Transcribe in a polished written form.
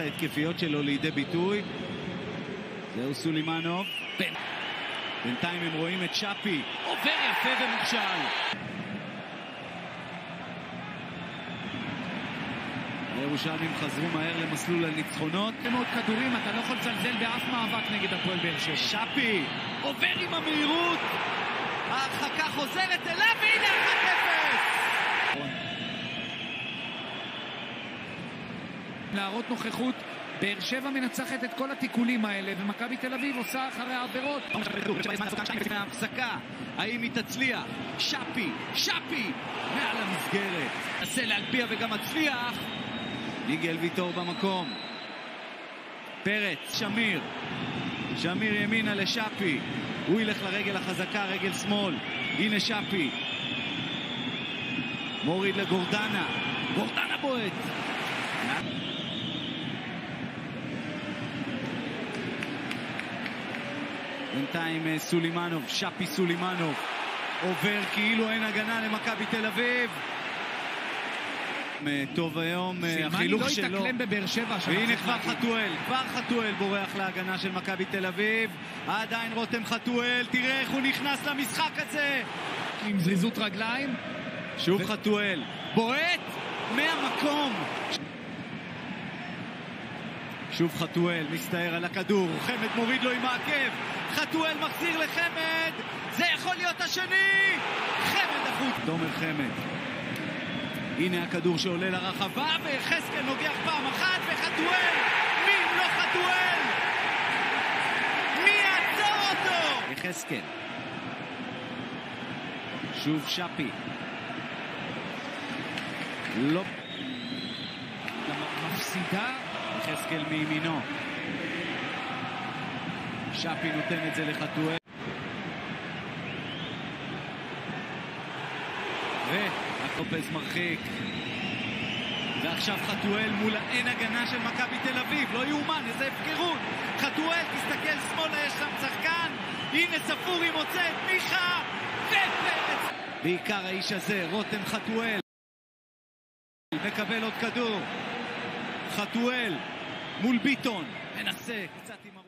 ההתקפיות שלו לידי ביטוי. זהו סולימנוב. בינתיים הם רואים את שפי. עובר יפה ומוכשל. הירושלמים חזרו מהר למסלול הניצחונות. מאוד כדורים, אתה לא יכול לזלזל באף מאבק נגד הפועל באר שבע. שפי עובר עם המהירות. ההרחקה חוזרת אליו, והנה 1-0. להראות נוכחות, באר שבע מנצחת את כל התיקולים האלה, ומכבי תל אביב עושה אחרי העבירות. מההפסקה, האם היא תצליח? שפי מעל המסגרת. נסה להלביע וגם מצליח. מיגל ויטור במקום. פרץ, שמיר ימינה לשפי. הוא ילך לרגל החזקה, רגל שמאל. הנה שפי. מוריד לגורדנה. גורדנה בועט. בינתיים סולימנוב, שפי סולימנוב. עובר כאילו אין הגנה למכבי תל אביב. טוב היום, החילוך שלו. לא יתקלם בבאר שבע. והנה כבר חתואל בורח להגנה של מכבי תל אביב. עדיין רותם חתואל, תראה איך הוא נכנס למשחק הזה. עם זריזות רגליים. שוב חתואל, בועט מהמקום. שוב חתואל, מסתער על הכדור. חמד מוריד לו עם העקב. חתואל מחזיר לחמד. זה יכול להיות השני. חמד החוץ. תומר חמד. הנה הכדור שעולה לרחבה, וחזקאל נוגח פעם אחת, וחתואל! מי אם לא חתואל? מי יעצור אותו? חזקאל. שוב שפי. לא. מפסידה. חזקאל מימינו. שפי נותן את זה לחתואל. לופז מרחיק, ועכשיו חתואל מול האין הגנה של מכבי תל אביב. לא יאומן, איזה הפקרות. חתואל, תסתכל שמאלה, יש שם שחקן. הנה ספורי מוצא את מיכה ופרץ. בעיקר האיש הזה, רותם חתואל, מקבל עוד כדור. חתואל מול ביטון, מנסה קצת עם